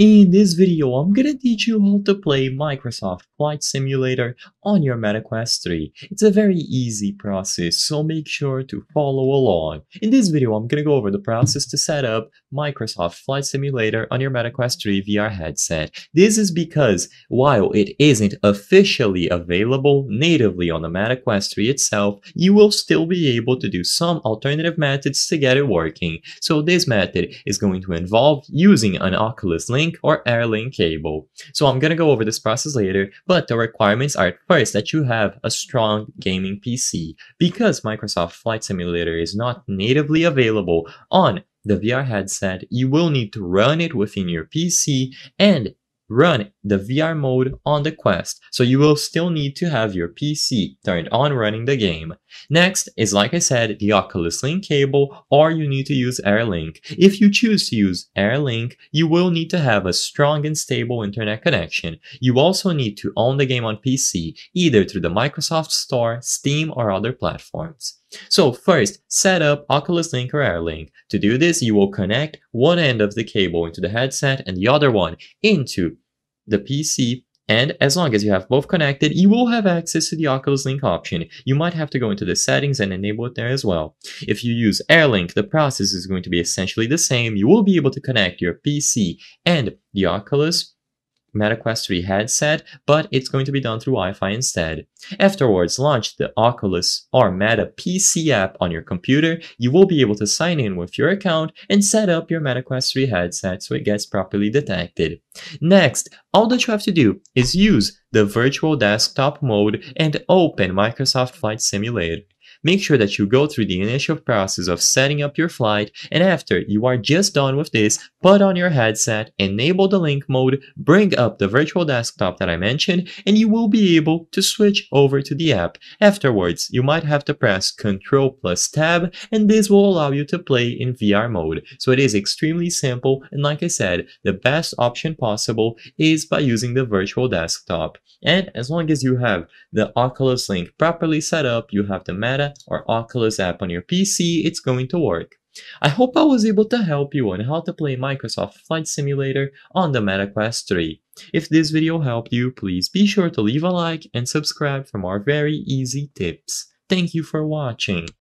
In this video, I'm gonna teach you how to play Microsoft Flight Simulator on your Meta Quest 3. It's a very easy process, so make sure to follow along. In this video, I'm gonna go over the process to set up Microsoft Flight Simulator on your Meta Quest 3 VR headset. This is because while it isn't officially available natively on the Meta Quest 3 itself, you will still be able to do some alternative methods to get it working. So this method is going to involve using an Oculus Link or AirLink cable. So I'm gonna go over this process later, but the requirements are at first that you have a strong gaming PC. Because Microsoft Flight Simulator is not natively available on the VR headset, you will need to run it within your PC and run the VR mode on the Quest, so you will still need to have your PC turned on running the game. Next is, like I said, the Oculus Link cable, or you need to use AirLink. If you choose to use AirLink, you will need to have a strong and stable internet connection. You also need to own the game on PC, either through the Microsoft Store, Steam, or other platforms. So first, set up Oculus Link or AirLink. To do this, you will connect one end of the cable into the headset and the other one into the PC, and as long as you have both connected, you will have access to the Oculus Link option. You might have to go into the settings and enable it there as well. If you use AirLink, the process is going to be essentially the same. You will be able to connect your PC and the Oculus Meta Quest 3 headset, but it's going to be done through Wi-Fi instead. Afterwards, launch the Oculus or Meta PC app on your computer. You will be able to sign in with your account and set up your Meta Quest 3 headset so it gets properly detected. Next, all that you have to do is use the virtual desktop mode and open Microsoft Flight Simulator. Make sure that you go through the initial process of setting up your flight, and after you are just done with this, put on your headset, enable the link mode, bring up the virtual desktop that I mentioned, and you will be able to switch over to the app. Afterwards, you might have to press Ctrl+Tab, and this will allow you to play in VR mode. So it is extremely simple, and like I said, the best option possible is by using the virtual desktop. And as long as you have the Oculus Link properly set up, you have the Meta or Oculus app on your PC, it's going to work. I hope I was able to help you on how to play Microsoft Flight Simulator on the Meta Quest 3. If this video helped you, please be sure to leave a like and subscribe for more very easy tips. Thank you for watching.